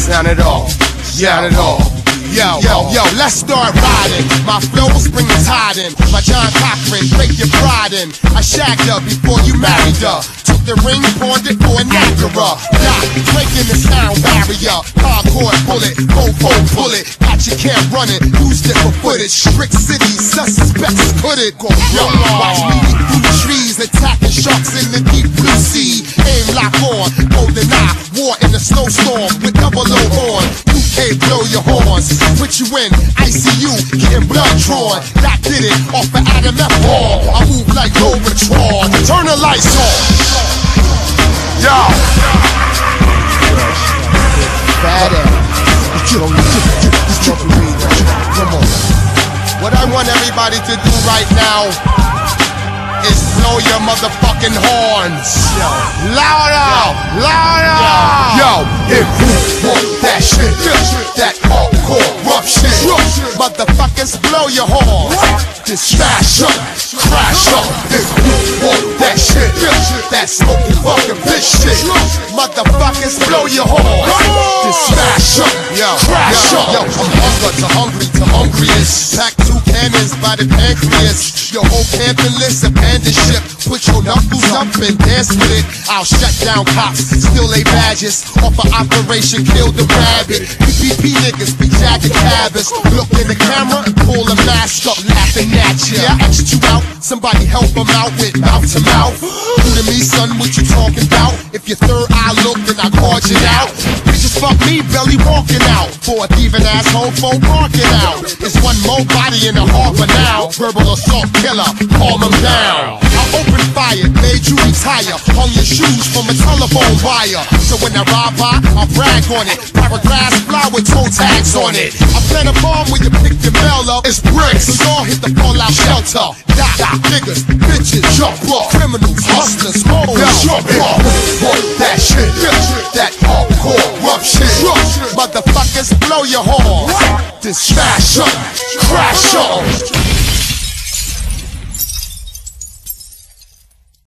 Sound it off. Sound it off. Yo, let's start riding. My flows bring the tide in. My John Cochran, break your pride in. I shagged her before you married her. Took the ring, pawned it for a Niagara. Breaking the sound barrier. Hardcore bullet, bullet. Got you can't run it, used it for footage. Strict city, suspects put it. Yo, watch me leap through the trees, attacking sharks in the deep blue sea. Aim lock on, golden eye, war in the snowstorm with double O on. UK blow your horns, put you in ICU, getting blood drawn. That did it off of Adam F. Hall. I move like Robotron. Turn the lights on. Yo. Bad ass. Come on. What I want everybody to do right now is blow your motherfucking horns. Louder! Louder! Yo, if you want that shit, that hardcore rough shit, motherfuckers blow your horns. Just smash up, crash up. If you want that shit, that smoking fucking bitch shit, motherfuckers blow your horns. Just smash up, crash up. Yo, from hunger to hungry to hungriest. Pack 2 cannons by the pancreas. Your whole camping list abandonship. Put your knuckles up and dance with it. I'll shut down cops, steal they badges. Off of Operation Kill the Rabbit. PPP niggas be jagged cabbers. Look in the camera and pull a mask up, laughing at ya. Yeah, I X'd you out, somebody help them out with mouth to mouth. Who to me, son, what you talking about? If your third eye look, then I called you out. Bitches fuck me, belly walking out. For a thieving asshole, phone barking out. There's one more body in the harbor now. Verbal assault killer, calm him down. I opened fire, made you retire. Hung your shoes from a telephone wire. So when I ride by, I brag on it. Paragraphs fly with toe tags on it. I plant a bomb when you pick your mail up. It's bricks, so y'all hit the fallout shelter. Die, niggas, bitches, jump off. Criminals, hustlers, hoes, jump off. That shit, that hardcore rough shit. Motherfuckers blow your horns. Just smash up, crash up.